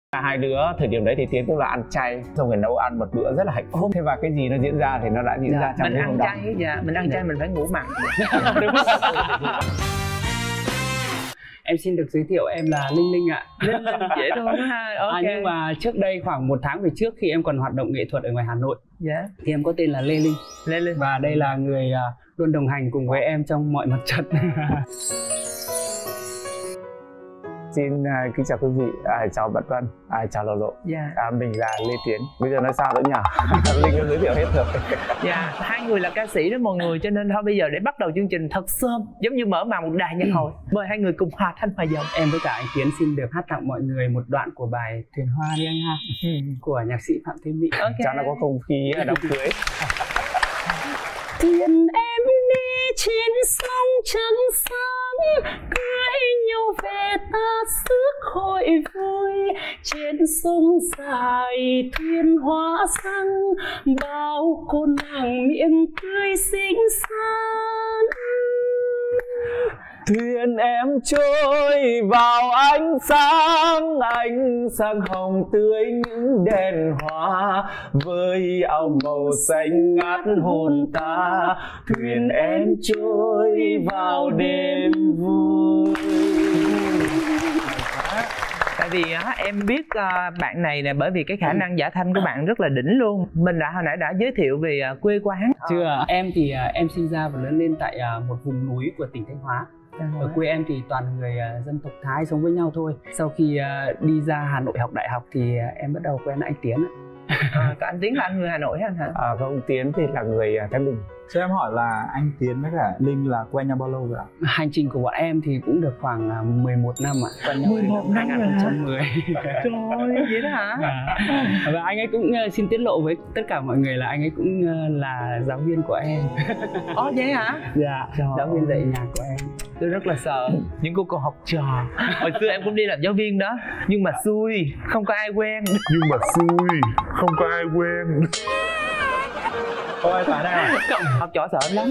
Hai đứa thời điểm đấy thì Tiến cũng là ăn chay, xong rồi nấu ăn một bữa rất là hạnh phúc. Thế và cái gì nó diễn ra thì nó đã diễn ra trong mình cái ăn hôm đó. chay, mình ăn chay mình phải ngủ mặn. Em xin được giới thiệu em là Linh Linh ạ. Linh Linh dễ thương quá ha. Ok. Nhưng mà trước đây khoảng 1 tháng về trước khi em còn hoạt động nghệ thuật ở ngoài Hà Nội, thì em có tên là Lê Linh. Lê Linh. Và đây là người luôn đồng hành cùng với em trong mọi mặt trận. Xin kính chào quý vị, chào Bật Vân, chào Lộ Lộ. Mình là Lê Tiến. Bây giờ nói sao nữa nhỉ? Linh đã giới thiệu hết rồi. Hai người là ca sĩ đó mọi người, cho nên thôi bây giờ để bắt đầu chương trình thật sớm, giống như mở màn một đài nhạc hội. Mời hai người cùng hòa thanh hòa giọng. Em với cả anh Tiến xin được hát tặng mọi người một đoạn của bài Thuyền Hoa đi anh ha, của nhạc sĩ Phạm Thiên Mỹ. Cho nó có không khí đám cưới. Thuyền em đi trên sông trắng sáng, cưới nhau về ta rước hội vui. Trên sông dài thuyền hoa sang, bao cô nàng miệng tươi xinh xắn. Thuyền em trôi vào ánh sáng hồng tươi những đèn hoa, với áo màu xanh ngát hồn ta. Thuyền em trôi vào đêm vui. Tại vì em biết bạn này nè, bởi vì cái khả năng giả thanh của bạn rất là đỉnh luôn. Mình hồi nãy đã giới thiệu về quê quán chưa? Em thì em sinh ra và lớn lên tại một vùng núi của tỉnh Thanh Hóa. Ở quê em thì toàn người dân tộc Thái sống với nhau thôi. Sau khi đi ra Hà Nội học đại học thì em bắt đầu quen anh Tiến. Anh Tiến là anh người Hà Nội hả anh? Không, Tiến thì là người Thái Bình. Cho em hỏi là anh Tiến với cả Linh là quen nhau bao lâu rồi ạ? Hành trình của bọn em thì cũng được khoảng 11 năm ạ. Quen nhau 11 năm 2010. Trời ơi, vậy đó hả? Và anh ấy cũng xin tiết lộ với tất cả mọi người là anh ấy cũng là giáo viên của em. Vậy hả? Dạ, giáo viên dạy nhạc của em. Tôi rất là sợ những cô học trò. Hồi xưa em cũng đi làm giáo viên đó, nhưng mà xui, không có ai quen. Câu ai phải nào? Học trò sợ lắm.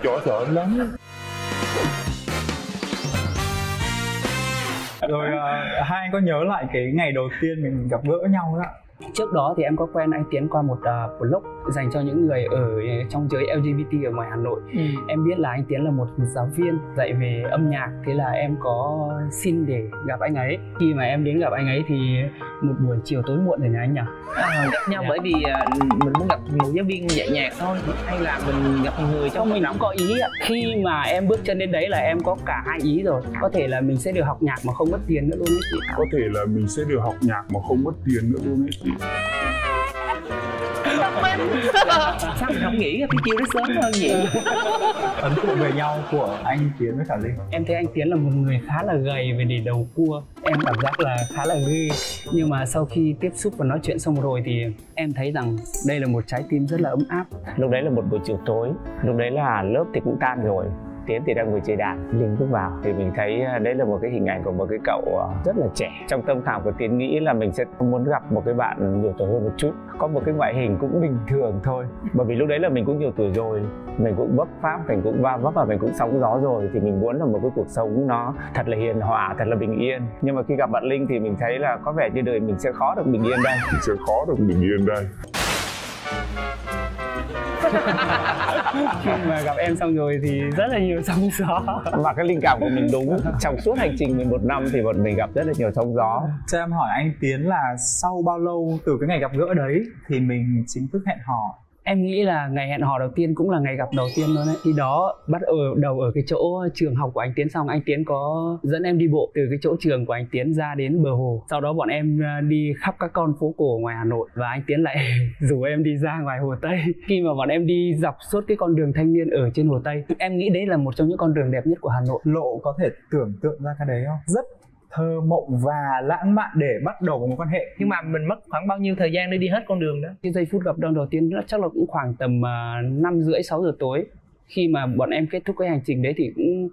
Rồi hai anh có nhớ lại cái ngày đầu tiên mình gặp gỡ nhau đó? Trước đó thì em có quen anh Tiến qua một blog dành cho những người ở trong giới LGBT ở ngoài Hà Nội. Em biết là anh Tiến là một giáo viên dạy về âm nhạc, thế là em có xin để gặp anh ấy. Khi mà em đến gặp anh ấy thì một buổi chiều tối muộn rồi nhà anh nhỉ? Gặp nhau bởi vì mình muốn gặp một giáo viên dạy nhạc thôi, hay là mình gặp một người trong mình cũng có ý ạ. Khi mà em bước chân đến đấy là em có cả hai ý rồi. Có thể là mình sẽ được học nhạc mà không mất tiền nữa luôn ấy chị. Sao mình không nghĩ cái chiêu đó sớm hơn vậy? Ấn tượng về nhau của anh Tiến với cả Linh? Em thấy anh Tiến là một người khá là gầy về để đầu cua. Em cảm giác là khá là ghê. Nhưng mà sau khi tiếp xúc và nói chuyện xong rồi thì em thấy rằng đây là một trái tim rất là ấm áp. Lúc đấy là một buổi chiều tối, lúc đấy là lớp thì cũng tan rồi. Tiến thì đang ngồi chơi đàn, Linh bước vào thì mình thấy đấy là một cái hình ảnh của một cái cậu rất là trẻ. Trong tâm khảm của Tiến nghĩ là mình sẽ muốn gặp một cái bạn nhiều tuổi hơn một chút, có một cái ngoại hình cũng bình thường thôi. Bởi vì lúc đấy là mình cũng nhiều tuổi rồi, mình cũng vấp pháp, mình cũng va vấp và mình cũng sóng gió rồi, thì mình muốn là một cái cuộc sống nó thật là hiền hòa, thật là bình yên. Nhưng mà khi gặp bạn Linh thì mình thấy là có vẻ như đời mình sẽ khó được bình yên đây. Khi mà gặp em xong rồi thì rất là nhiều sóng gió. Và cái linh cảm của mình đúng, trong suốt hành trình 11 năm thì bọn mình gặp rất là nhiều sóng gió. Cho em hỏi anh Tiến là sau bao lâu từ cái ngày gặp gỡ đấy thì mình chính thức hẹn hò? Em nghĩ là ngày hẹn hò đầu tiên cũng là ngày gặp đầu tiên luôn đấy. Khi đó bắt đầu ở cái chỗ trường học của anh Tiến, xong anh Tiến có dẫn em đi bộ từ cái chỗ trường của anh Tiến ra đến bờ hồ. Sau đó bọn em đi khắp các con phố cổ ngoài Hà Nội và anh Tiến lại rủ em đi ra ngoài Hồ Tây. Khi mà bọn em đi dọc suốt cái con đường thanh niên ở trên Hồ Tây, em nghĩ đấy là một trong những con đường đẹp nhất của Hà Nội. Lộ có thể tưởng tượng ra cái đấy không? Rất thơ mộng và lãng mạn để bắt đầu một mối quan hệ. Nhưng mà mình mất khoảng bao nhiêu thời gian để đi hết con đường đó? Cái giây phút gặp đầu tiên chắc là cũng khoảng tầm 5:30-6 giờ tối. Khi mà bọn em kết thúc cái hành trình đấy thì cũng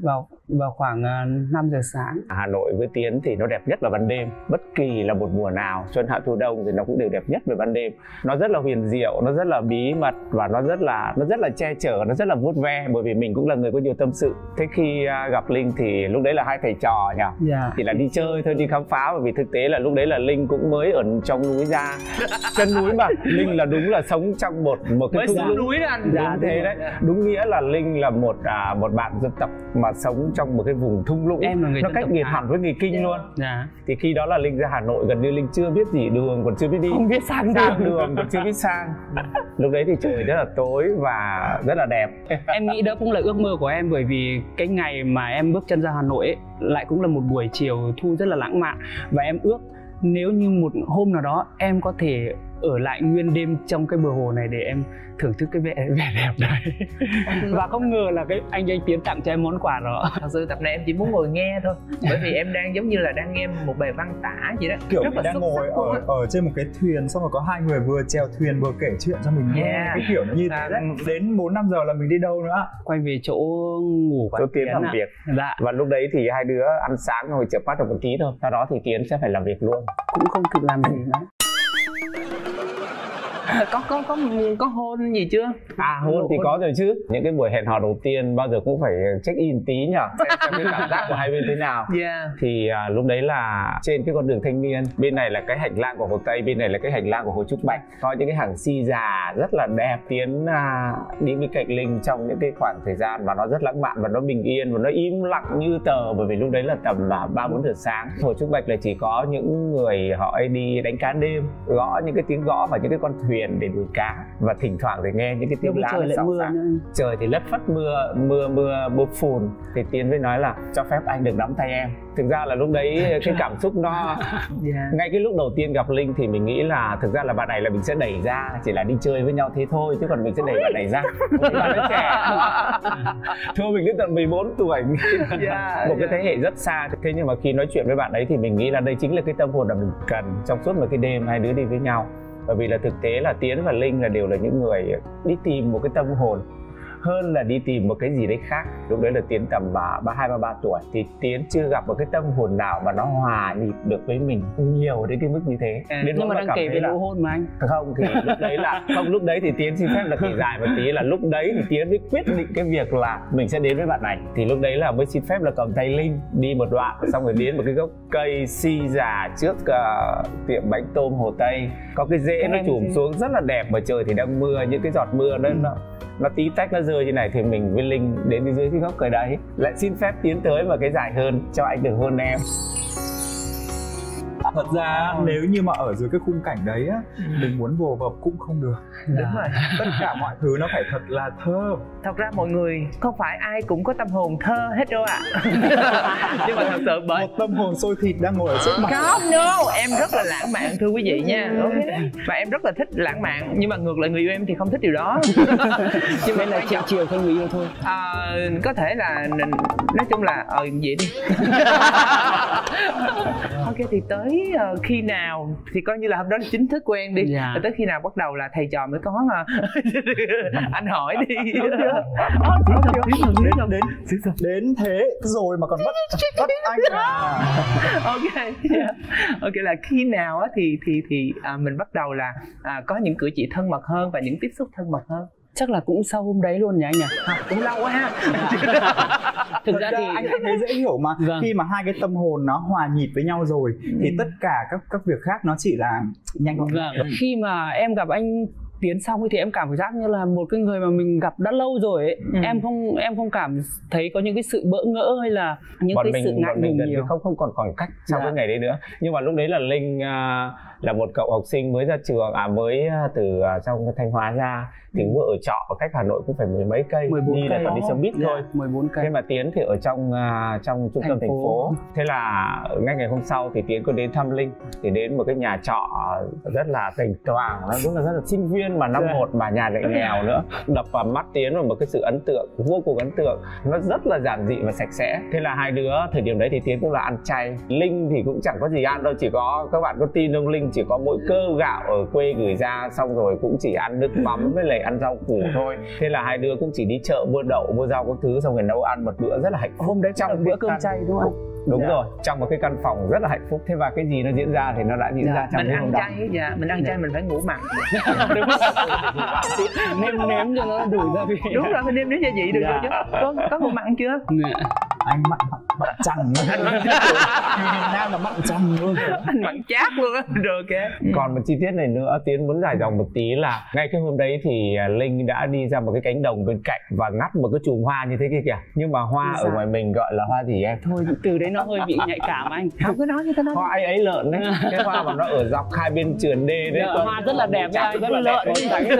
vào khoảng 5 giờ sáng. Hà Nội với Tiến thì nó đẹp nhất vào ban đêm. Bất kỳ là một mùa nào, xuân hạ thu đông thì nó cũng đều đẹp nhất về ban đêm. Nó rất là huyền diệu, nó rất là bí mật và nó rất là che chở, nó rất là vuốt ve, bởi vì mình cũng là người có nhiều tâm sự. Thế khi gặp Linh thì lúc đấy là hai thầy trò nhỉ? Dạ. Chỉ là đi chơi thôi, đi khám phá, bởi vì thực tế là lúc đấy là Linh cũng mới ở trong núi ra. Chân núi mà, Linh là đúng là sống trong một cái thung lũng núi đó anh. Đúng thế đấy. Đúng nghĩa là Linh là một bạn dân tộc mà sống trong một cái vùng thung lũng. Em là người nó dân cách tộc biệt Thái. hẳn với người Kinh luôn. Dạ. Thì khi đó là Linh ra Hà Nội, gần như Linh chưa biết gì đường, còn chưa biết đi, Không biết sang đường còn chưa biết sang. Lúc đấy thì trời rất là tối và rất là đẹp. Em nghĩ đó cũng là ước mơ của em, bởi vì cái ngày mà em bước chân ra Hà Nội ấy, lại cũng là một buổi chiều thu rất là lãng mạn. Và em ước nếu như một hôm nào đó em có thể ở lại nguyên đêm trong cái bờ hồ này để em thưởng thức cái vẻ đẹp này. Và không ngờ là cái anh Tiến tặng cho em món quà đó. Thật sự tập này em chỉ muốn ngồi nghe thôi, bởi vì em đang giống như là đang nghe một bài văn tả vậy đó. Kiểu rất mình là đang xuất ngồi sắc luôn á. ở trên một cái thuyền, xong rồi có hai người vừa chèo thuyền vừa kể chuyện cho mình nghe. Yeah. Cái kiểu nó như thế đấy. Đến 4-5 giờ là mình đi đâu nữa? Quay về chỗ ngủ của Chỗ anh Tiến làm việc. Dạ. Và lúc đấy thì hai đứa ăn sáng rồi chợp mắt được một tí thôi. Sau đó thì Tiến sẽ phải làm việc luôn. Cũng không kịp làm gì nữa. Có hôn gì chưa? Hôn thì có rồi chứ. Những cái buổi hẹn hò đầu tiên bao giờ cũng phải check in tí nhỉ, xem cái cảm giác của hai bên thế nào. Yeah. Thì lúc đấy là trên cái con đường thanh niên, bên này là cái hành lang của Hồ Tây, bên này là cái hành lang của Hồ Trúc Bạch, có những cái hàng si già rất là đẹp. Tiến đi bên cạnh Linh trong những cái khoảng thời gian mà nó rất lãng mạn và nó bình yên và nó im lặng như tờ, bởi vì lúc đấy là tầm 3-4 giờ sáng. Hồ Trúc Bạch là chỉ có những người họ đi đánh cá đêm, gõ những cái tiếng gõ và những cái con thuyền để đuổi cá, và thỉnh thoảng thì nghe những cái tiếng lá trời lại xào mưa xạc. nữa. Trời thì lất phất mưa phùn. Thì Tiến mới nói là cho phép anh được nắm tay em. Thực ra là lúc đấy cái cảm xúc nó ngay cái lúc đầu tiên gặp Linh thì mình nghĩ là thực ra là bạn này là mình sẽ đẩy ra, chỉ là đi chơi với nhau thế thôi, chứ còn mình sẽ đẩy bạn này ra. Bạn nó trẻ thua mình đến tận 14 tuổi. Một cái thế hệ rất xa. Thế nhưng mà khi nói chuyện với bạn ấy thì mình nghĩ là đây chính là cái tâm hồn mà mình cần trong suốt một cái đêm hai đứa đi với nhau. Bởi vì là thực tế là Tiến và Linh là đều là những người đi tìm một cái tâm hồn hơn là đi tìm một cái gì đấy khác. Lúc đấy là Tiến tầm 32-33 tuổi thì Tiến chưa gặp một cái tâm hồn nào mà nó hòa nhịp được với mình nhiều đến cái mức như thế. Nhưng mà đang kể về nụ hôn mà anh. Không thì lúc đấy là lúc đấy thì Tiến xin phép là kể dài một tí, là lúc đấy thì Tiến mới quyết định cái việc là mình sẽ đến với bạn này. Thì lúc đấy là mới xin phép là cầm tay Linh đi một đoạn, xong rồi đến một cái gốc cây si già trước tiệm bánh tôm Hồ Tây. Có cái rễ nó chùm xuống rất là đẹp, mà trời thì đang mưa, những cái giọt mưa nó tí tách nó rơi như này, thì mình với Linh đến dưới cái gốc cây đấy lại xin phép tiến tới và cái dài hơn, cho anh được hôn em. Thật ra nếu như mà ở dưới cái khung cảnh đấy á, mình muốn vồ vập cũng không được. Đúng rồi. Tất cả mọi thứ nó phải thật là thơ. Thật ra mọi người không phải ai cũng có tâm hồn thơ hết đâu ạ. Nhưng mà thật sự bởi một tâm hồn sôi thịt đang ngồi ở trước mặt. Không, no, em rất là lãng mạn thưa quý vị nha. Okay. Và em rất là thích lãng mạn, nhưng mà ngược lại người yêu em thì không thích điều đó. Nhưng mà là chiều theo người yêu thôi. Có thể là nói chung là vậy đi. Ok thì tới khi nào thì coi như là hôm đó chính thức quen đi. Tới khi nào bắt đầu là thầy trò mới có anh hỏi đi. Đến thế rồi mà còn bắt anh à. Ok là khi nào á thì mình bắt đầu là có những cử chỉ thân mật hơn và những tiếp xúc thân mật hơn. Chắc là cũng sau hôm đấy luôn nhỉ anh nhỉ? Cũng lâu quá ha. Thực ra thì anh thấy dễ hiểu mà. Khi mà hai cái tâm hồn nó hòa nhịp với nhau rồi thì tất cả các việc khác nó chỉ là nhanh gọn. Khi mà em gặp anh Tiến xong thì em cảm giác như là một cái người mà mình gặp đã lâu rồi ấy. Em không cảm thấy có những cái sự bỡ ngỡ hay là những cái sự ngại ngùng nhiều. Không còn khoảng cách sau cái ngày đấy nữa. Nhưng mà lúc đấy là Linh là một cậu học sinh mới ra trường, mới từ trong Thanh Hóa ra, thì vừa ở trọ ở cách Hà Nội cũng phải 10 mấy cây, 14 đi cây là còn đi xe buýt thôi, 14 cây. Thế mà Tiến thì ở trong trung tâm thành phố. Thế là ngay ngày hôm sau thì Tiến có đến thăm Linh, thì đến một cái nhà trọ rất là tỉnh toàng, rất là sinh viên Tiến mà năm 1 mà nhà lại nghèo nữa, đập vào mắt Tiến là một cái sự ấn tượng, vô cùng ấn tượng. Nó rất là giản dị và sạch sẽ. Thế là hai đứa thời điểm đấy thì Tiến cũng là ăn chay, Linh thì cũng chẳng có gì ăn đâu, chỉ có, các bạn có tin không, Linh chỉ có mỗi cơm gạo ở quê gửi ra, xong rồi cũng chỉ ăn nước mắm với lại ăn rau củ thôi. Thế là hai đứa cũng chỉ đi chợ mua đậu mua rau các thứ, xong rồi nấu ăn một bữa rất là hạnh phúc. Hôm đấy trong bữa cơm chay đúng không? Đúng rồi, trong một cái căn phòng rất là hạnh phúc. Thế và cái gì nó diễn ra thì nó đã diễn ra trong mình hôm ăn đó. chay, mình ăn chay mình phải ngủ mặn. Đúng rồi. Nêm cho nó đủ gia vị. Đúng rồi, mình nêm nếm gia vị được rồi chứ. Có ngủ mặn chưa? Anh mặn chằng Nam là mặn chằng luôn. Anh mặn chát luôn á. Rồi ok. Còn một chi tiết này nữa Tiến muốn giải dòng một tí là ngay cái hôm đấy thì Linh đã đi ra một cái cánh đồng bên cạnh và ngắt một cái chùm hoa như thế kia kìa. Nhưng mà hoa ở ngoài mình gọi là hoa gì em? Thôi từ đấy nó hơi bị nhạy cảm anh. Không có nói như thế đó. Hoa ấy lợn đấy. Cái hoa mà nó ở dọc hai bên sườn đê đấy. Hoa rất là đẹp nha, rất là lợn đẹp.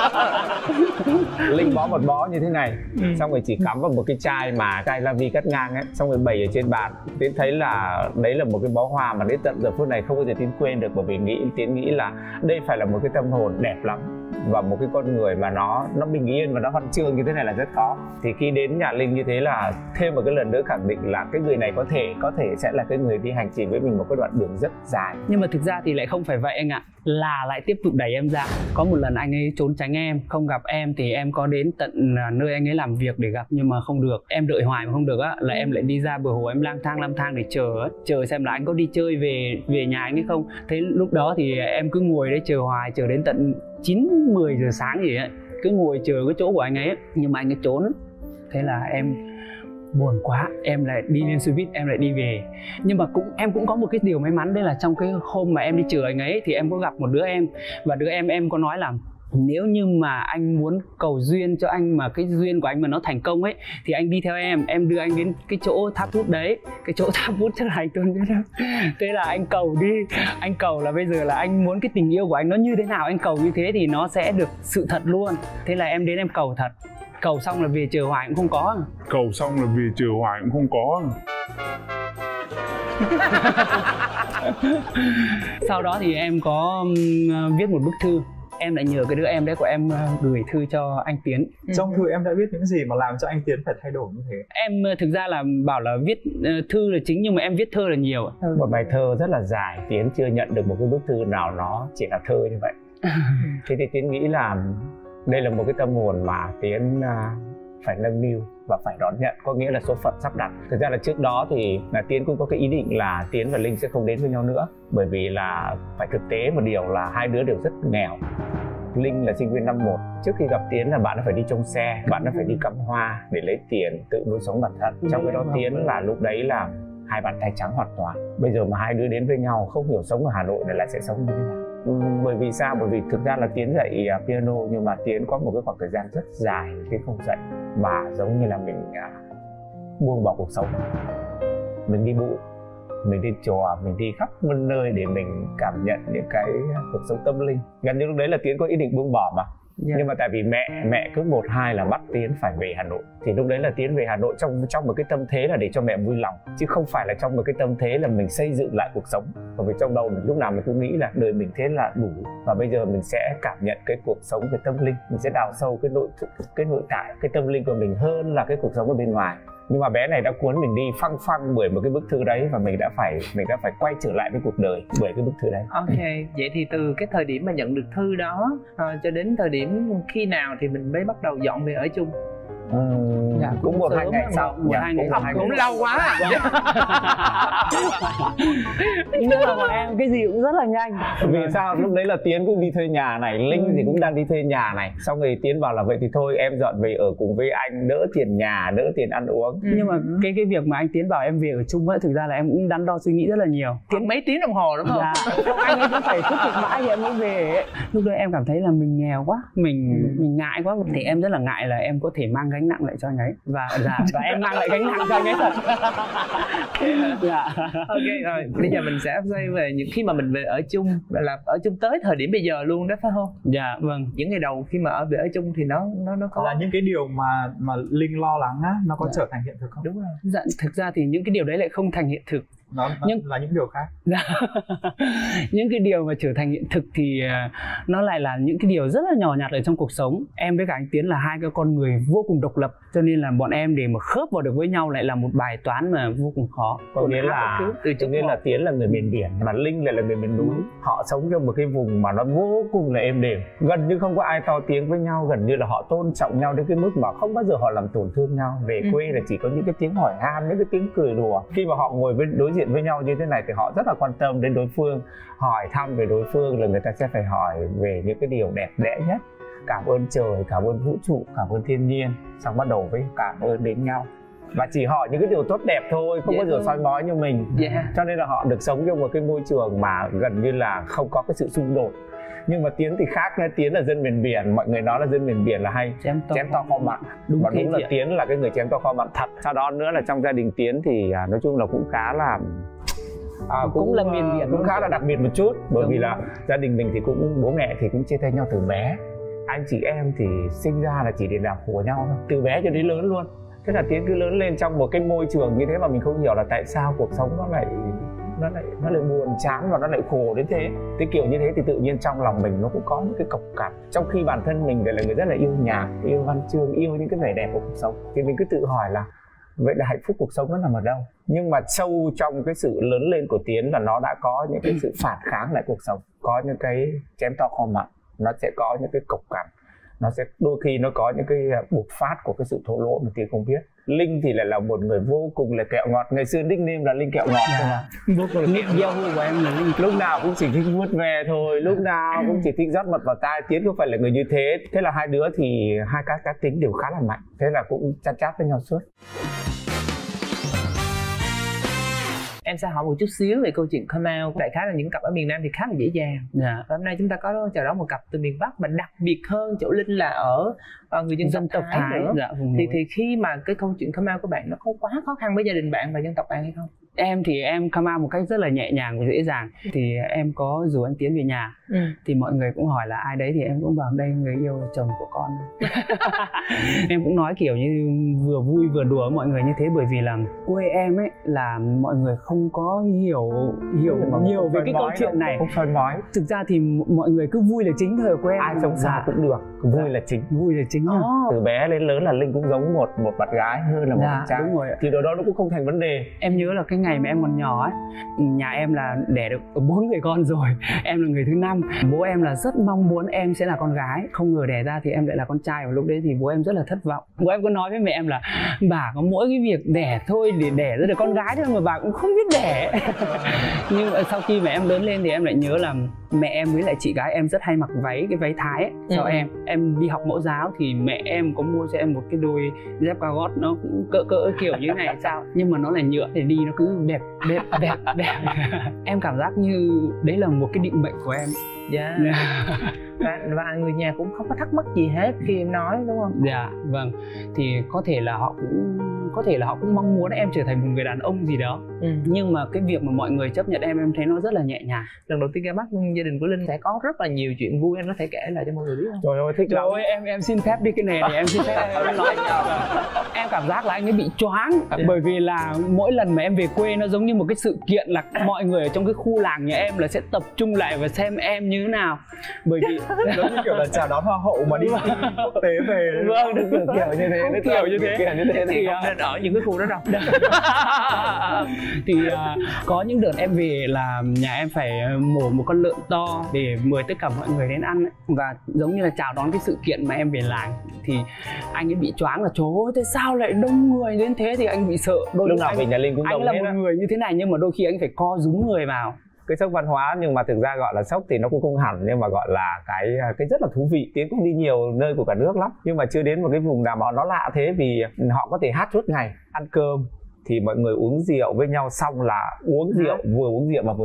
Linh bó một bó như thế này, xong rồi chỉ cắm vào một cái chai mà chai la vi cắt ngang ấy, xong rồi bày ở trên bàn. Tiến thấy là đấy là một cái bó hoa mà đến tận giờ phút này không bao giờ Tiến quên được, bởi vì Tiến nghĩ là đây phải là một cái tâm hồn đẹp lắm và một cái con người mà nó bình yên và nó văn chương như thế này là rất khó. Thì khi đến nhà Linh như thế là thêm một cái lần nữa khẳng định là cái người này có thể sẽ là cái người đi hành trình với mình một cái đoạn đường rất dài. Nhưng mà thực ra thì lại không phải vậy anh ạ, là lại tiếp tục đẩy em ra. Có một lần anh ấy trốn tránh em, không gặp em, thì em có đến tận nơi anh ấy làm việc để gặp nhưng mà không được. Em đợi hoài mà không được á, là em lại đi ra bờ hồ em lang thang để chờ xem là anh có đi chơi về nhà anh ấy không. Thế lúc đó thì em cứ ngồi đấy chờ hoài, chờ đến tận 9-10 giờ sáng gì ấy, cứ ngồi chờ cái chỗ của anh ấy, nhưng mà anh ấy trốn. Thế là em buồn quá, em lại đi lên xe buýt, em lại đi về. Nhưng mà em cũng có một cái điều may mắn, đấy là trong cái hôm mà em đi chờ anh ấy thì em có gặp một đứa em, và đứa em có nói là nếu như mà anh muốn cầu duyên cho anh, mà cái duyên của anh mà nó thành công ấy, thì anh đi theo em đưa anh đến cái chỗ tháp bút đấy. Cái chỗ tháp bút chắc là anh Tuấn biết không? Thế là anh cầu đi, anh cầu là bây giờ là anh muốn cái tình yêu của anh nó như thế nào, anh cầu như thế thì nó sẽ được sự thật luôn. Thế là em đến em cầu thật. Cầu xong là về chờ hoài cũng không có. Cầu xong là về chờ hoài cũng không có. Sau đó thì em có viết một bức thư. Em lại nhờ cái đứa em đấy của em gửi thư cho anh Tiến. Trong thư em đã viết những gì mà làm cho anh Tiến phải thay đổi như thế? Em thực ra là bảo là viết thư là chính, nhưng mà em viết thơ là nhiều. Một bài thơ rất là dài, Tiến chưa nhận được một cái bức thư nào nó chỉ là thơ như vậy. Thế thì Tiến nghĩ là đây là một cái tâm hồn mà Tiến phải nâng niu và phải đón nhận, có nghĩa là số phận sắp đặt. Thực ra là trước đó thì Tiến cũng có cái ý định là Tiến và Linh sẽ không đến với nhau nữa, bởi vì là phải thực tế một điều là hai đứa đều rất nghèo. Linh là sinh viên năm 1, trước khi gặp Tiến là bạn đã phải đi trông xe, bạn đã phải đi cắm hoa để lấy tiền tự nuôi sống bản thân. Trong cái đó Tiến là lúc đấy là hai bàn tay trắng hoàn toàn. Bây giờ mà hai đứa đến với nhau không hiểu sống ở Hà Nội này lại sẽ sống như thế nào. Bởi vì sao? Bởi vì thực ra là Tiến dạy piano, nhưng mà Tiến có một cái khoảng thời gian rất dài Tiến không dạy, mà giống như là mình buông bỏ cuộc sống. Mình đi bộ, mình đi chùa, mình đi khắp mọi nơi để mình cảm nhận những cái cuộc sống tâm linh. Gần như lúc đấy là Tiến có ý định buông bỏ mà. Nhưng mà tại vì mẹ cứ 1-2 là bắt Tiến phải về Hà Nội, thì lúc đấy là Tiến về Hà Nội trong một cái tâm thế là để cho mẹ vui lòng, chứ không phải là trong một cái tâm thế là mình xây dựng lại cuộc sống. Bởi vì trong đầu mình lúc nào mình cứ nghĩ là đời mình thế là đủ, và bây giờ mình sẽ cảm nhận cái cuộc sống về tâm linh, mình sẽ đào sâu cái nội tại, cái tâm linh của mình hơn là cái cuộc sống ở bên ngoài. Nhưng mà bé này đã cuốn mình đi phăng bởi một cái bức thư đấy, và mình đã phải quay trở lại với cuộc đời bởi cái bức thư đấy. Ok, vậy thì từ cái thời điểm mà nhận được thư đó cho đến thời điểm khi nào thì mình mới bắt đầu dọn về ở chung? Dạ, cũng 1-2 ngày sau. Cũng lâu quá à. Nên là bọn em cái gì cũng rất là nhanh. Vì sao? Lúc đấy là Tiến cũng đi thuê nhà này, Linh thì cũng đang đi thuê nhà này. Xong rồi Tiến bảo là vậy thì thôi em dọn về ở cùng với anh, đỡ tiền nhà, đỡ tiền ăn uống. Nhưng mà cái việc mà anh Tiến bảo em về ở chung ấy, thực ra là em cũng đắn đo suy nghĩ rất là nhiều. Tiến mấy tiếng đồng hồ đúng không? Dạ. Anh ấy cũng phải thuyết phục mãi thì em mới về ấy. Lúc đấy em cảm thấy là mình nghèo quá, mình ngại quá, thì em rất là ngại là em có thể mang gánh nặng lại cho anh ấy, và em mang lại gánh nặng cho anh ấy thật. Dạ. Ok rồi, bây giờ mình sẽ xoay về những khi mà mình về ở chung, là ở chung tới thời điểm bây giờ luôn đó phải không? Dạ vâng. Những ngày đầu khi mà về ở chung thì nó có là những cái điều mà Linh lo lắng á, nó có trở thành hiện thực không? Đúng rồi. Dạ, thực ra thì những cái điều đấy lại không thành hiện thực. nó là những điều khác. Những cái điều mà trở thành hiện thực thì nó lại là những cái điều rất là nhỏ nhặt ở trong cuộc sống. Em với cả anh Tiến là hai cái con người vô cùng độc lập, cho nên là bọn em để mà khớp vào được với nhau lại là một bài toán mà vô cùng khó. Có nghĩa là Tiến là người miền biển mà Linh lại là người miền núi. Họ sống trong một cái vùng mà nó vô cùng là êm đềm, gần như không có ai to tiếng với nhau, gần như là họ tôn trọng nhau đến cái mức mà không bao giờ họ làm tổn thương nhau. Về quê là chỉ có những cái tiếng hỏi han, những cái tiếng cười đùa. Khi mà họ ngồi đối diện với nhau như thế này thì họ rất là quan tâm đến đối phương, hỏi thăm về đối phương là người ta sẽ phải hỏi về những cái điều đẹp đẽ nhất. Cảm ơn trời, cảm ơn vũ trụ, cảm ơn thiên nhiên, xong bắt đầu với cảm ơn đến nhau. Và chỉ hỏi những cái điều tốt đẹp thôi, không bao giờ soi mói như mình. Cho nên là họ được sống trong một cái môi trường mà gần như là không có cái sự xung đột. Nhưng mà Tiến thì khác nha, Tiến là dân miền biển, mọi người nói là dân miền biển là hay chém to kho mặn. Và đúng là Tiến là cái người chém to kho mặn thật. Sau đó nữa là trong gia đình Tiến thì nói chung là cũng khá là cũng là miền biển, cũng khá là đặc biệt một chút. Bởi vì là gia đình mình thì cũng bố mẹ thì cũng chia tay nhau từ bé. Anh chị em thì sinh ra là chỉ để làm khổ nhau thôi, từ bé cho đến lớn luôn. Thế là Tiến cứ lớn lên trong một cái môi trường như thế mà mình không hiểu là tại sao cuộc sống nó lại buồn chán và nó lại khổ đến thế. Cái kiểu như thế thì tự nhiên trong lòng mình nó cũng có những cái cộc cằn. Trong khi bản thân mình là người rất là yêu nhạc, yêu văn chương, yêu những cái vẻ đẹp của cuộc sống, thì mình cứ tự hỏi là vậy là hạnh phúc cuộc sống nó nằm ở đâu? Nhưng mà sâu trong cái sự lớn lên của Tiến là nó đã có những cái sự phản kháng lại cuộc sống, có những cái chém to kho mặn, nó sẽ có những cái cộc cằn, nó sẽ đôi khi nó có những cái bộc phát của cái sự thổ lỗ mà Tiến không biết. Linh thì lại là một người vô cùng là kẹo ngọt, ngày xưa nickname là Linh kẹo ngọt. Vô cùng là kẹo giao của em là Linh, lúc nào cũng chỉ thích vuốt về thôi, lúc nào cũng chỉ thích rót mật vào tai. Tiến không phải là người như thế. Thế là hai đứa thì hai cái cá tính đều khá là mạnh, thế là cũng chát với nhau suốt. Em sẽ hỏi một chút xíu về câu chuyện come out. Đại khái là những cặp ở miền Nam thì khá là dễ dàng. Và hôm nay chúng ta có chào đón một cặp từ miền Bắc, mà đặc biệt hơn chỗ Linh là ở người dân tộc Thái nữa. Thì khi mà cái câu chuyện come out của bạn nó không quá khó khăn với gia đình bạn và dân tộc bạn hay không? Em thì em come out một cách rất là nhẹ nhàng và dễ dàng. Thì em có rủ anh Tiến về nhà. Thì mọi người cũng hỏi là ai đấy, thì em cũng bảo đây người yêu chồng của con. Em cũng nói kiểu như vừa vui vừa đùa với mọi người như thế, bởi vì là quê em ấy là mọi người không có hiểu nhiều về cái câu chuyện này. Không soi mói. Thực ra thì mọi người cứ vui là chính thôi ở quê em. Ai sống sao cũng được, vui là chính. Vui là chính. Từ bé đến lớn là Linh cũng giống một bạn gái hơn là một bạn trai. Đúng rồi. Thì đó nó cũng không thành vấn đề. Em nhớ là cái ngày mà em còn nhỏ ấy, nhà em là đẻ được 4 người con rồi, em là người thứ 5. Bố em là rất mong muốn em sẽ là con gái, không ngờ đẻ ra thì em lại là con trai. Và lúc đấy thì bố em rất là thất vọng. Bố em có nói với mẹ em là bà có mỗi cái việc đẻ thôi để đẻ ra được con gái thôi mà bà cũng không biết đẻ. Nhưng mà sau khi mà em lớn lên thì em lại nhớ là mẹ em với lại chị gái em rất hay mặc cái váy Thái ấy, cho em đi học mẫu giáo thì mẹ em có mua cho em một cái đôi dép cao gót nó cũng cỡ kiểu như này sao, nhưng mà nó là nhựa thì đi nó cứ đẹp. Em cảm giác như đấy là một cái định mệnh của em. Và người nhà cũng không có thắc mắc gì hết khi em nói, đúng không? Dạ vâng. Thì có thể là họ cũng mong muốn em trở thành một người đàn ông gì đó. Nhưng mà cái việc mà mọi người chấp nhận em thấy nó rất là nhẹ nhàng. Lần đầu tiên ra mắt gia đình của Linh sẽ có rất là nhiều chuyện vui, em có thể kể lại cho mọi người biết không? Trời ơi, thích lắm. Trời ơi, em xin phép đi cái này em xin phép em nói. Em cảm giác là anh ấy bị choáng, bởi vì là mỗi lần mà em về quê nó giống như một cái sự kiện là mọi người ở trong cái khu làng nhà em là sẽ tập trung lại và xem em như thế nào. Bởi vì giống như kiểu là chào đón hoa hậu mà đi quốc tế về. Vâng, kiểu như thế, kiểu như thế thì không nên ở những cái khu đó đâu. Thì có những đợt em về là nhà em phải mổ một con lợn to để mời tất cả mọi người đến ăn ấy. Và giống như là chào đón cái sự kiện mà em về làng thì anh ấy bị choáng là trời ơi, thế sao lại đông người đến thế, thì anh bị sợ. Lúc nào về nhà Linh cũng đông. Anh là một người như thế này nhưng mà đôi khi anh phải co rúm người vào. Cái sốc văn hóa, nhưng mà thực ra gọi là sốc thì nó cũng không hẳn, nhưng mà gọi là cái rất là thú vị. Tiến cũng đi nhiều nơi của cả nước lắm, nhưng mà chưa đến một cái vùng nào mà nó lạ thế, vì họ có thể hát suốt ngày. Ăn cơm thì mọi người uống rượu với nhau xong là uống rượu, vừa uống rượu mà vừa hát.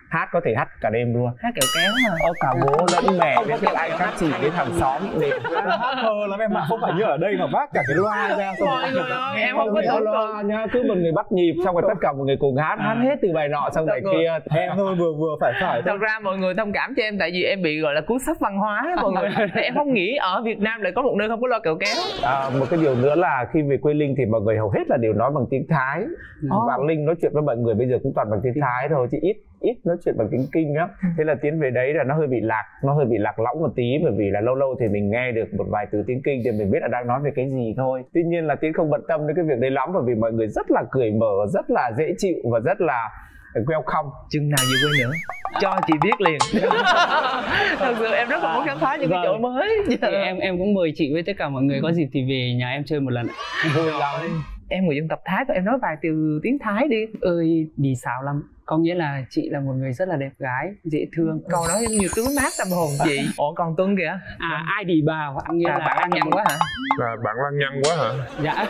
Hát có thể hát cả đêm luôn. Hát kẹo kéo hả? Cả bố lẫn mẹ với các anh các chị đến hàng xóm để hát thơ lắm em ạ, không phải như ở đây mà vác cả cái loa ra xong mọi người ơi, em không có tưởng loa nhá, cứ một người bắt nhịp xong rồi tất cả mọi người cùng hát hết từ bài nọ sang bài kia. Em thôi vừa phải Thật ra mọi người thông cảm cho em tại vì em bị gọi là cú sốc văn hóa mọi người. Em không nghĩ ở Việt Nam lại có một nơi không có loa kẹo kéo. Một cái điều nữa là khi về quê Linh thì mọi người hầu hết là đều nói bằng tiếng Thái. Và Linh nói chuyện với mọi người bây giờ cũng toàn bằng tiếng Thái thôi, chứ ít nói chuyện bằng tiếng Kinh á. Thế là Tiến về đấy là nó hơi bị lạc lõng một tí, bởi vì là lâu lâu thì mình nghe được một vài từ tiếng Kinh thì mình biết là đang nói về cái gì thôi. Tuy nhiên là Tiến không bận tâm đến cái việc đấy lắm, bởi vì mọi người rất là cởi mở, rất là dễ chịu và rất là welcome. Chừng nào về quê nữa cho chị biết liền. Thật sự em rất là muốn khám phá những cái chỗ mới. Thì em cũng mời chị với tất cả mọi người có dịp thì về nhà em chơi một lần. Vui lắm. Em người dân tộc Thái thôi, em nói vài từ tiếng Thái đi. Ơi đi xào lắm, có nghĩa là chị là một người rất là đẹp gái, dễ thương. Câu nói như tưới mát tâm hồn chị. Ủa còn Tuân kìa. Ai đi bà, nghĩa là bạn lăng nhăng quá hả? Là bạn lăng nhăng quá hả? Dạ.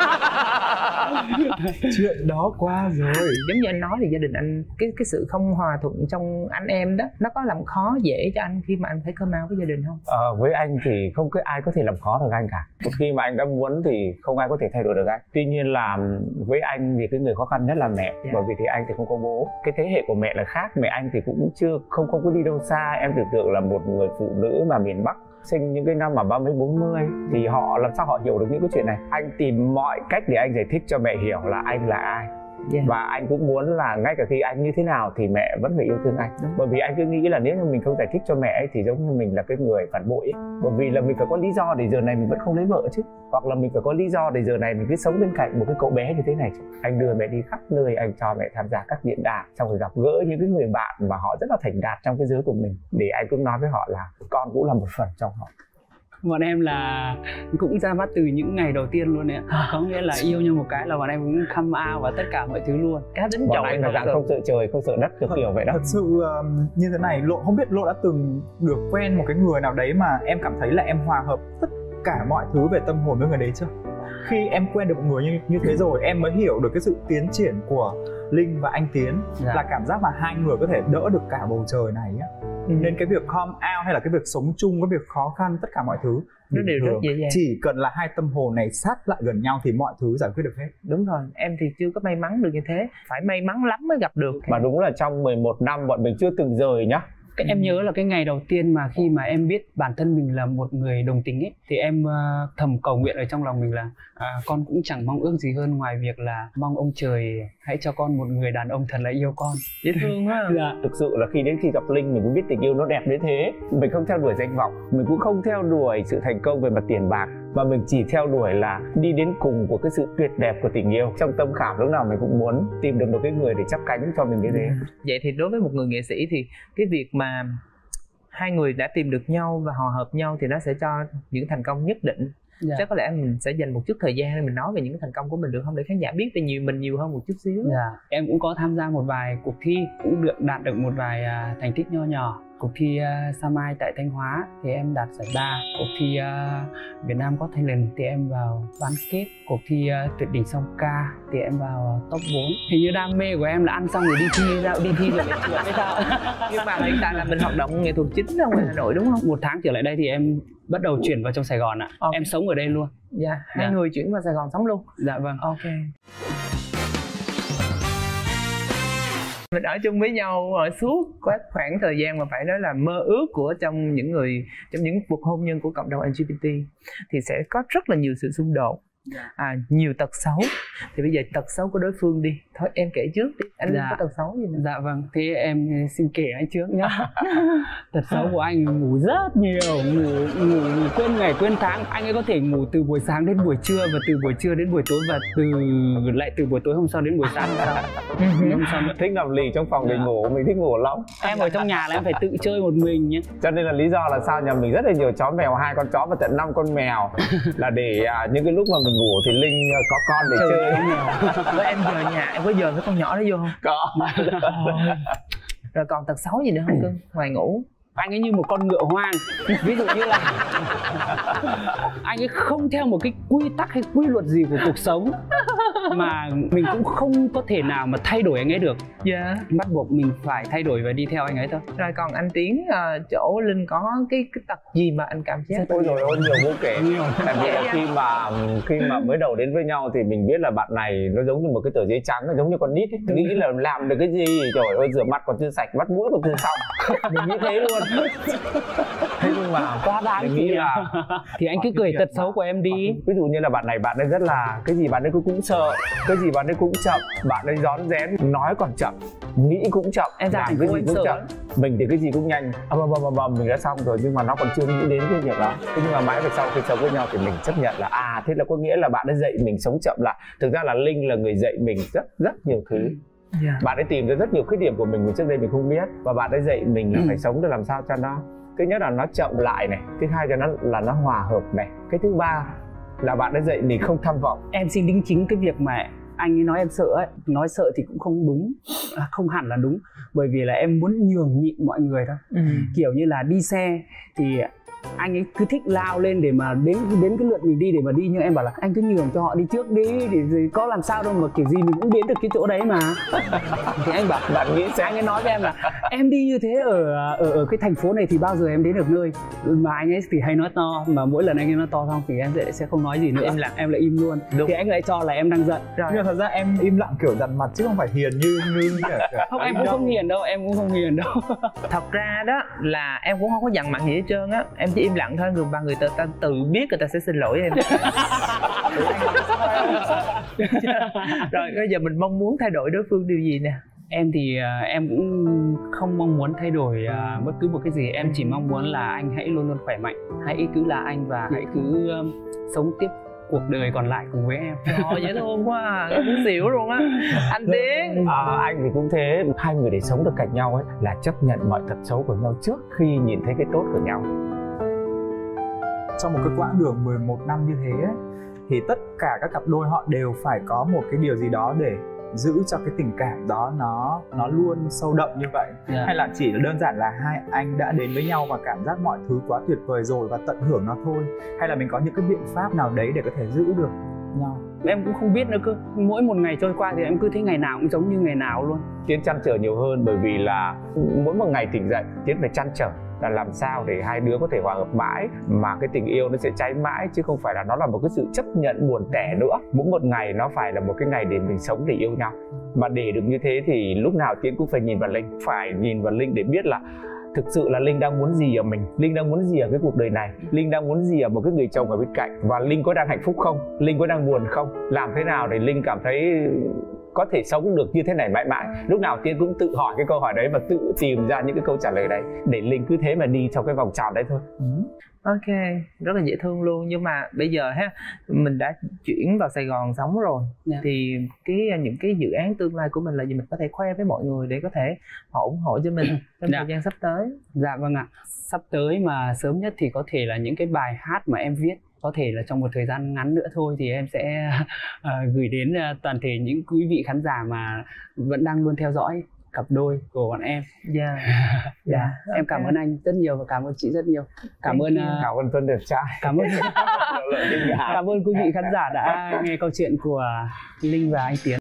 chuyện đó qua rồi. Giống như anh nói thì gia đình anh cái sự không hòa thuận trong anh em đó, nó có làm khó dễ cho anh khi mà anh phải cơm áo với gia đình không? Với anh thì không có ai có thể làm khó được anh cả. Một khi mà anh đã muốn thì không ai có thể thay đổi được anh. Tuy nhiên là với anh thì cái người khó khăn nhất là mẹ. Bởi vì thì anh thì không có bố. Cái thế hệ của mẹ là khác, mẹ anh thì cũng chưa không có đi đâu xa. Em tưởng tượng là một người phụ nữ mà miền Bắc sinh những cái năm mà 30, 40 thì họ làm sao họ hiểu được những cái chuyện này. Anh tìm mọi cách để anh giải thích cho mẹ hiểu là anh là ai. Và anh cũng muốn là ngay cả khi anh như thế nào thì mẹ vẫn phải yêu thương anh. Bởi vì anh cứ nghĩ là nếu như mình không giải thích cho mẹ ấy thì giống như mình là cái người phản bội ấy. Bởi vì là mình phải có lý do để giờ này mình vẫn không lấy vợ chứ, hoặc là mình phải có lý do để giờ này mình cứ sống bên cạnh một cái cậu bé như thế này chứ. Anh đưa mẹ đi khắp nơi, anh cho mẹ tham gia các diễn đàn, xong rồi gặp gỡ những cái người bạn mà họ rất là thành đạt trong cái giới của mình, để anh cũng nói với họ là con cũng là một phần trong họ. Bọn em là cũng ra mắt từ những ngày đầu tiên luôn đấy ạ. Có nghĩa là yêu nhau một cái là bọn em cũng come out và tất cả mọi thứ luôn. Cá tính bọn anh là dạng không sợ trời, không sợ đất, kiểu vậy đó. Thật sự như thế này, Lộ không biết Lộ đã từng được quen một cái người nào đấy mà em cảm thấy là em hòa hợp tất cả mọi thứ về tâm hồn với người đấy chưa? Khi em quen được một người như thế rồi, em mới hiểu được cái sự tiến triển của Linh và anh Tiến. Là cảm giác mà hai người có thể đỡ được cả bầu trời này á. Nên cái việc come out hay là cái việc sống chung, cái việc khó khăn, tất cả mọi thứ nó đều rất dễ dàng. Chỉ cần là hai tâm hồn này sát lại gần nhau thì mọi thứ giải quyết được hết. Đúng rồi, em thì chưa có may mắn được như thế. Phải may mắn lắm mới gặp được. Mà đúng là trong 11 năm bọn mình chưa từng rời nhá. Em nhớ là cái ngày đầu tiên mà khi mà em biết bản thân mình là một người đồng tính ấy, thì em thầm cầu nguyện ở trong lòng mình là con cũng chẳng mong ước gì hơn ngoài việc là mong ông trời hãy cho con một người đàn ông thật là yêu con. Dễ thương quá. Thực sự là đến khi gặp Linh mình cũng biết tình yêu nó đẹp đến thế. Mình không theo đuổi danh vọng, mình cũng không theo đuổi sự thành công về mặt tiền bạc, mà mình chỉ theo đuổi là đi đến cùng của cái sự tuyệt đẹp của tình yêu. Trong tâm khảm lúc nào mình cũng muốn tìm được một cái người để chắp cánh cho mình như thế. Vậy thì đối với một người nghệ sĩ thì cái việc mà hai người đã tìm được nhau và hòa hợp nhau thì nó sẽ cho những thành công nhất định. Chắc có lẽ mình sẽ dành một chút thời gian để mình nói về những cái thành công của mình được không, để khán giả biết về mình nhiều hơn một chút xíu. Em cũng có tham gia một vài cuộc thi, cũng đạt được một vài thành tích nho nhỏ. Cuộc thi Sao Mai tại Thanh Hóa thì em đạt giải 3. Cuộc thi Việt Nam Got Talent thì em vào bán kết. Cuộc thi Tuyệt đỉnh song ca thì em vào top 4. Hình như đam mê của em là ăn xong rồi đi thi rồi lại trượt hay sao. Nhưng mà hiện tại là mình hoạt động nghệ thuật chính ở ngoài Hà Nội đúng không? Một tháng trở lại đây thì em bắt đầu chuyển vào trong Sài Gòn ạ. Em sống ở đây luôn. Hai người chuyển vào Sài Gòn sống luôn. Dạ vâng. Ok. Mình ở chung với nhau suốt khoảng thời gian mà phải nói là mơ ước của trong những cuộc hôn nhân của cộng đồng LGBT thì sẽ có rất là nhiều sự xung đột, nhiều tật xấu. Thì bây giờ tật xấu của đối phương đi, thôi em kể trước đi, anh có tật xấu gì nữa? Dạ vâng, thế em xin kể anh trước nhá. Tật xấu của anh ngủ rất nhiều, ngủ quên ngày quên tháng. Anh ấy có thể ngủ từ buổi sáng đến buổi trưa, và từ buổi trưa đến buổi tối, và từ buổi tối hôm sau đến buổi sáng hôm sau. Thích nằm lì trong phòng để ngủ, mình thích ngủ lắm. Em ở trong nhà là em phải tự chơi một mình nhé. Cho nên là lý do là sao nhà mình rất là nhiều chó mèo, 2 con chó và tận 5 con mèo. Là để những cái lúc mà mình ngủ thì Linh có con để chơi. Với em giờ nhà em có dời cái con nhỏ đó vô không? Có. Rồi còn tật xấu gì nữa không cưng ngoài ngủ? Anh ấy như một con ngựa hoang. Ví dụ như là anh ấy không theo một cái quy tắc hay quy luật gì của cuộc sống. mà mình cũng không có thể nào mà thay đổi anh ấy được. Dạ. Bắt buộc mình phải thay đổi và đi theo anh ấy thôi. Rồi còn anh Tiến, chỗ Linh có cái tật gì mà anh cảm giác? Ôi rồi ôi, nhiều vô kể. Tại vì là khi mà mới đầu đến với nhau thì mình biết là bạn này nó giống như một cái tờ giấy trắng, nó giống như con nít ấy. Nghĩ là làm được cái gì, trời ơi rửa mặt còn chưa sạch, bắt mũi còn chưa xong. Mình nghĩ thế luôn. Thế nhưng mà Quá đáng mình nghĩ là thì anh cứ cười tật xấu của em đi. ví dụ như là bạn ấy rất là cái gì bạn ấy cũng sợ, cái gì bạn ấy cũng chậm, bạn ấy rón rén, nói còn chậm, nghĩ cũng chậm, Em ra làm thành cái phố gì em cũng sợ chậm. Mình thì cái gì cũng nhanh, mình đã xong rồi nhưng mà nó còn chưa nghĩ đến cái việc đó. Thế nhưng mà mãi về sau khi sống với nhau thì mình chấp nhận là thế là có nghĩa là bạn ấy dạy mình sống chậm lại. Thực ra là Linh là người dạy mình rất nhiều thứ. Bạn ấy tìm ra rất nhiều khuyết điểm của mình mà trước đây mình không biết, và bạn ấy dạy mình là phải sống để làm sao cho nó, thứ nhất là nó chậm lại này, thứ hai là nó hòa hợp này, cái thứ ba là bạn ấy dạy mình không tham vọng. Em xin đính chính cái việc mà anh ấy nói em sợ ấy, nói sợ thì cũng không đúng, không hẳn là đúng, bởi vì là em muốn nhường nhịn mọi người thôi. Kiểu như là đi xe thì anh ấy cứ thích lao lên để mà đến cái lượt mình đi để mà đi, nhưng em bảo là anh cứ nhường cho họ đi trước đi, để có làm sao đâu mà kiểu gì mình cũng đến được cái chỗ đấy mà. Thì anh bảo Bạn nghĩ sẽ anh ấy nói với em là em đi như thế ở cái thành phố này thì bao giờ em đến được nơi, mà anh ấy thì hay nói to, mà mỗi lần anh ấy nói to xong thì em sẽ không nói gì nữa, em lại im luôn. Đúng. Thì anh lại cho là em đang giận. Nhưng mà thật ra em im lặng kiểu dằn mặt chứ không phải hiền như Không, em cũng không hiền đâu, em cũng không hiền đâu. Thật ra đó là em cũng không có dằn mặt gì hết trơn á, em chỉ im lặng thôi, người ta tự biết người ta sẽ xin lỗi em. Rồi bây giờ mình mong muốn thay đổi đối phương điều gì nè? Em thì em cũng không mong muốn thay đổi bất cứ một cái gì, em chỉ mong muốn là anh hãy luôn luôn khỏe mạnh, hãy cứ là anh và hãy cứ sống tiếp cuộc đời còn lại cùng với em. Trời, dễ thương quá à, em muốn xỉu luôn á. Anh Tiến. Anh thì cũng thế, hai người để sống được cạnh nhau ấy là chấp nhận mọi tật xấu của nhau trước khi nhìn thấy cái tốt của nhau. Trong một cái quãng đường 11 năm như thế ấy, thì tất cả các cặp đôi họ đều phải có một cái điều gì đó để giữ cho cái tình cảm đó nó luôn sâu đậm như vậy. Hay là chỉ đơn giản là hai anh đã đến với nhau và cảm giác mọi thứ quá tuyệt vời rồi và tận hưởng nó thôi, hay là mình có những cái biện pháp nào đấy để có thể giữ được nhau? Em cũng không biết nữa cơ, mỗi một ngày trôi qua thì em cứ thấy ngày nào cũng giống như ngày nào luôn. Tiến trăn trở nhiều hơn, bởi vì là mỗi một ngày tỉnh dậy Tiến phải trăn trở là làm sao để hai đứa có thể hòa hợp mãi, mà cái tình yêu nó sẽ cháy mãi, chứ không phải là nó là một cái sự chấp nhận buồn tẻ nữa. Mỗi một ngày nó phải là một cái ngày để mình sống, để yêu nhau. Mà để được như thế thì lúc nào Tiến cũng phải nhìn vào Linh, phải nhìn vào Linh để biết là thực sự là Linh đang muốn gì ở mình, Linh đang muốn gì ở cái cuộc đời này, Linh đang muốn gì ở một cái người chồng ở bên cạnh, và Linh có đang hạnh phúc không, Linh có đang buồn không, làm thế nào để Linh cảm thấy có thể sống được như thế này mãi mãi. Lúc nào Tiến cũng tự hỏi cái câu hỏi đấy và tự tìm ra những cái câu trả lời đấy, để Linh cứ thế mà đi trong cái vòng tròn đấy thôi. Ok, rất là dễ thương luôn. Nhưng mà bây giờ ha, mình đã chuyển vào Sài Gòn sống rồi, thì những cái dự án tương lai của mình là gì, mình có thể khoe với mọi người để có thể họ ủng hộ cho mình trong thời gian sắp tới? Dạ vâng ạ, sắp tới mà sớm nhất thì có thể là những cái bài hát mà em viết, có thể là trong một thời gian ngắn nữa thôi thì em sẽ gửi đến toàn thể những quý vị khán giả mà vẫn đang luôn theo dõi cặp đôi của bọn em. Em cảm ơn anh rất nhiều và cảm ơn chị rất nhiều. Cảm ơn Tuấn đẹp trai. Cảm ơn quý vị khán giả đã nghe câu chuyện của Linh và anh Tiến.